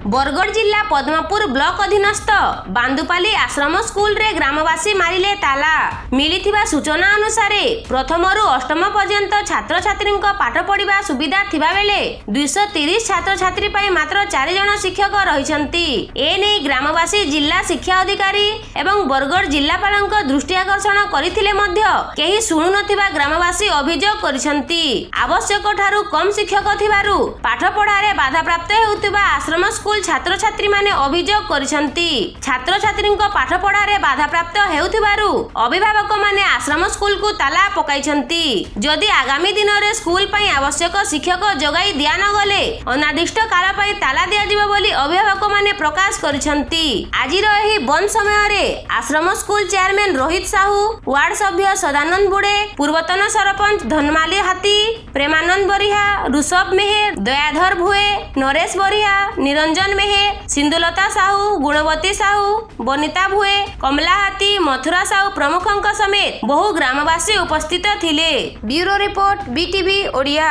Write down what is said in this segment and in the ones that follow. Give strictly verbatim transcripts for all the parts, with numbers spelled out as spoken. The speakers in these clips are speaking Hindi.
बरगढ़ जिला पद्मपुर ब्लॉक अधीनस्थ बांदुपाली आश्रम स्कूल रे ग्रामवासी मारिले ताला। मिलिथिबा सूचना अनुसार प्रथम रु अष्टम पर्यंत छात्र छात्री पाठ पढ़ा सुविधा थिबा बेले दुई सौ तीस छात्र छात्री पाई मात्र चार जन शिक्षक रहिसंती। एने ग्रामवासी जिला शिक्षा अधिकारी एवं बरगढ़ जिलापाल दृष्टि आकर्षण करथिले मध्य केही सुनु नथिबा ग्रामवासी अभियोग करिसंती। आवश्यक ठारू कम शिक्षक थिबारु पाठ पढ़ारे बाधा प्राप्त हेउतिबा आश्रम स्कूल छात्र छात्री माने अभियोग करिसंती। छात्र छात्री पाठ पढ़ारे बाधा प्राप्त हेउतिबारु अभिभावक माने आश्रम स्कूल को ताला पकाइछंती। जदि आगामी दिन रे स्कूल पई आवश्यक शिक्षक जोगाई दिया न गले अनादिष्ट काल पई ताला दिया जिवो बोली अभिभावक माने प्रकाश करिसंती। आजिर एही बंद समय रे ashram school chairman Rohit Sahu, ward सभ्य सदानंद बुड़े, पूर्वतन सरपंच धनमाली हाथी, प्रेमानंद बरिहा, ऋषभ मेहेर, दयाधर भुए, नरेश बरिहा, निरंजन मेहेर, सिंधुलता साहू, गुणवती साहू, बनिता भुए, कमला हाथी, मथुरा साहू प्रमुखों समेत बहु ग्रामवासी उपस्थित थिले। Bureau report BTV Odia.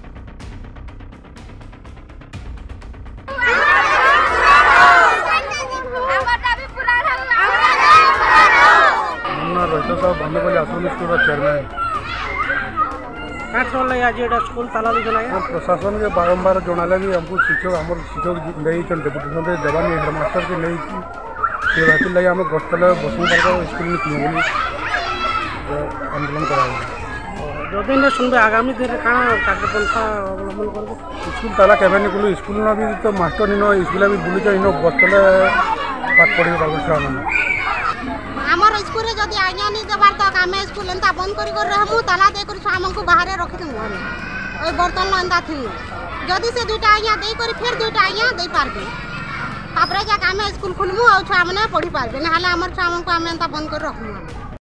Rohit साहब बांदुपाली आश्रम स्कूल चेयरमैन स्कूल ताला प्रशासन के बारंबार जनाले भी हमको शिक्षक आम शिक्षक नहीं डेपुटेशन देवानी हेडमास्टर के नहीं लगे आम गस्ताल बसुं स्कूल बोली आंदोलन कर सुनबे आगामी दिन कार्यपंथा अवलंबन कर स्कूल ताला केवे नहीं खुलू स्कूल न भी तो मास्टर इन स्कूल भी बुलूच इन गस्ताल पाठ पढ़ी पार्छ आमर स्कूल रे जदी आज्ञा नहीं देबार तक आमे स्कूल एंता बंद करी कर रहमु ताला दे कर हमको बाहर रखि दमु हम ओय बर्तन एंता थी जदी से दुईटा आज्ञा देई कर फिर दुईटा आज्ञा देई पारबे तापरे जा आमे स्कूल खुलमु और छुआ माने पढ़ी पारबे ना हाले हमर छुआ हमको आमे एंता बंद कर रखमु।